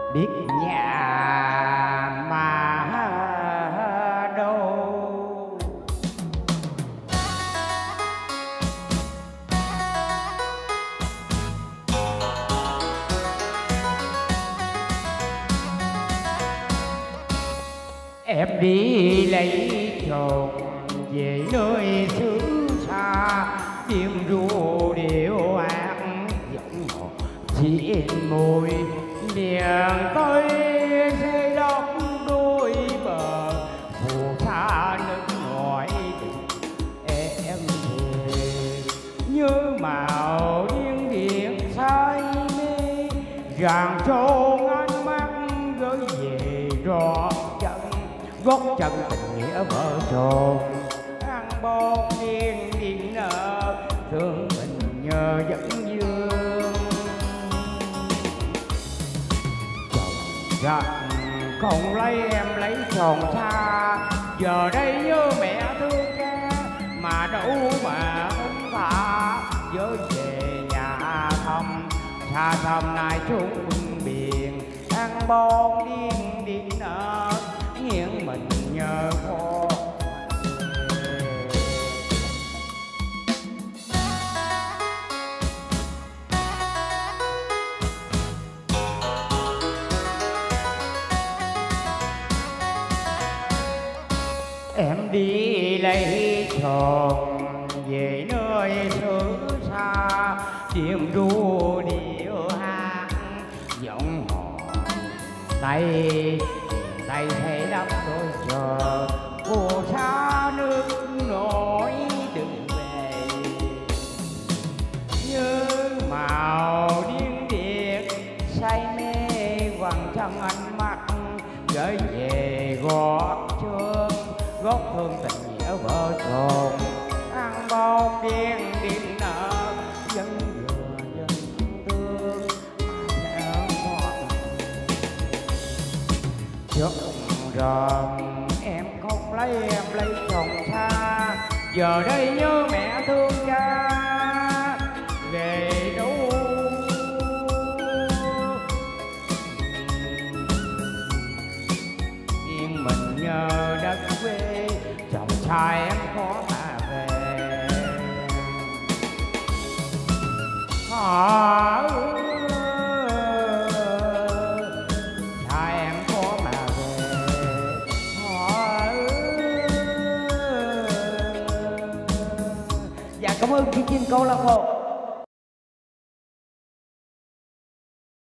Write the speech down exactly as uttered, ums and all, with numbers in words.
biết nhà mà đâu. Em đi lấy chồng về nơi xứ xa, đêm ru điệu ác giọng ngọt chỉ môi miền tôi xây đắp đôi bờ phù sa nước ngoài em về như màu điên điện say mê ràng trôn ánh mắt gửi về rõ chân gót chân tình nghĩa vợ chồng ăn bon điên điên nợ thương mình nhờ dẫn dương chồng không lấy em lấy chồng xa giờ đây nhớ mẹ thương cha mà đâu mà không tha nhớ về nhà thăm xa thăm nay chung biển ăn bon điên điên nợ nghiêng mình nhờ con. Em đi lấy chồng về nơi xứ xa đêm ru điệu hát giọng hò tay tay thấy đắp đôi chờ phù sa nước nổi đừng về như màu điên điệt say mê quằn chân ánh mắt gửi về gót chân gót thương tình nghĩa vợ chồng ăn bon điên điên nợ dân vừa dân thương trước rằng em không lấy em lấy chồng xa giờ đây nhớ mẹ thương cha về đâu yên mình nhờ đất quê chồng trai em khó mà về à, trai em khó mà về à, dạ cảm ơn chương trình câu lạc bộ.